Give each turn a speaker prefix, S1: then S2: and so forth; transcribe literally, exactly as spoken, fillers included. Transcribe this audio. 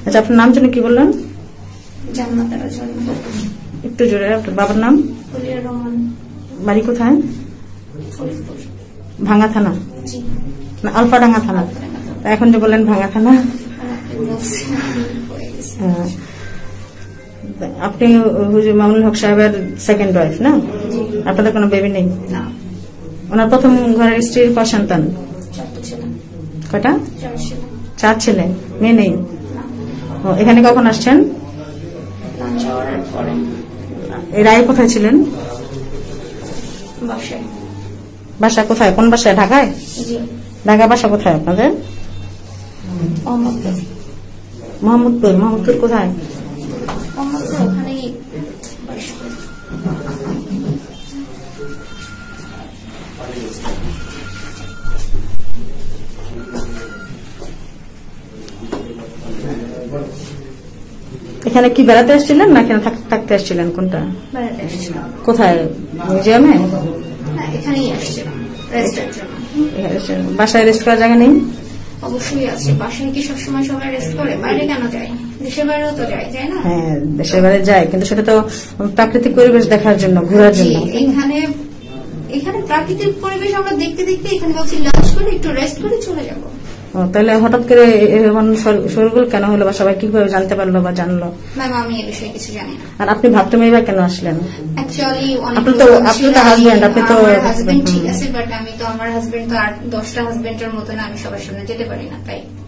S1: আচ্ছা, আপনার নাম যেন কি বললেন?
S2: জান্নাতারা ঝর্ণা।
S1: একটু জোরে। আপনার বাবার নাম?
S2: ফলিয়া রহমান।
S1: বাড়ি কোথায়?
S2: ফরিদপুর।
S1: ভাঙ্গা থানা?
S2: জি।
S1: না, আলফাডাঙ্গা থানা। এখন যে বললেন ভাঙ্গা থানা, হ্যাঁ। আপনি হুজুর মামুনুল হক সাহেবের সেকেন্ড ওয়াইফ না? আপনাদের কোনো বেবি নেই?
S2: না।
S1: ওনার প্রথম ঘরের স্ত্রীর কয় সন্তান?
S2: চারটা ছেলে।
S1: কয়টা?
S2: চার ছেলে।
S1: চার ছেলে, মেয়ে নেই?
S2: না।
S1: ও, এখানে কখন আসছেন?
S2: লাঞ্চ আওয়ারের পরে।
S1: এর আগে কোথায় ছিলেন?
S2: বাসায়।
S1: বাসা কোথায়? কোন বাসায়? ঢাকায়?
S2: জি।
S1: ঢাকা বাসা কোথায় আপনাদের?
S2: মোহাম্মদপুর।
S1: মোহাম্মদপুর? মোহাম্মদপুর কোথায়?
S2: মোহাম্মদপুর ওখানেই বাসা।
S1: এখানে কি বেড়াতে আসছিলেন না এখানে থাকতে আসছিলেন? কোনটা?
S2: বেড়াতে আসছিলাম।
S1: কোথায়? মিউজিয়ামে?
S2: না, এখানেই আসছিলাম রেস্টের জন্য।
S1: বাসায় রেস্ট করার জায়গা নেই?
S2: অবশ্যই আছে। বাসায় কি সবসময় সবাই রেস্ট করে? বাইরে কেন যায়? দেশের বাইরেও তো যায়, তাই না?
S1: হ্যাঁ, দেশের বাইরে যায়, কিন্তু সেটা তো প্রাকৃতিক পরিবেশ দেখার জন্য, ঘোরার জন্য।
S2: এখানে এখানে প্রাকৃতিক পরিবেশ আমরা দেখতে দেখতে এখানে বলছি লাঞ্চ করে একটু রেস্ট করে চলে যাব।
S1: তাহলে হঠাৎ করে এমন শোরগোল কেন হলো, বা সবাই কিভাবে জানতে পারলো বা জানলো?
S2: ম্যাম, আমি এই বিষয়ে কিছু জানি না।
S1: আর আপনি ভাবতে মেয়েরা কেন আসলেন?
S2: অ্যাকচুয়ালি
S1: আপনি তো আপনি তো হাজবেন্ড, আপনি তো
S2: হাজবেন্ড, ঠিক আছে, বাট আমি তো আমার হাজবেন্ড তো আর দশটা হাজবেন্ডের মতো না, আমি সবার সামনে যেতে পারি না, তাই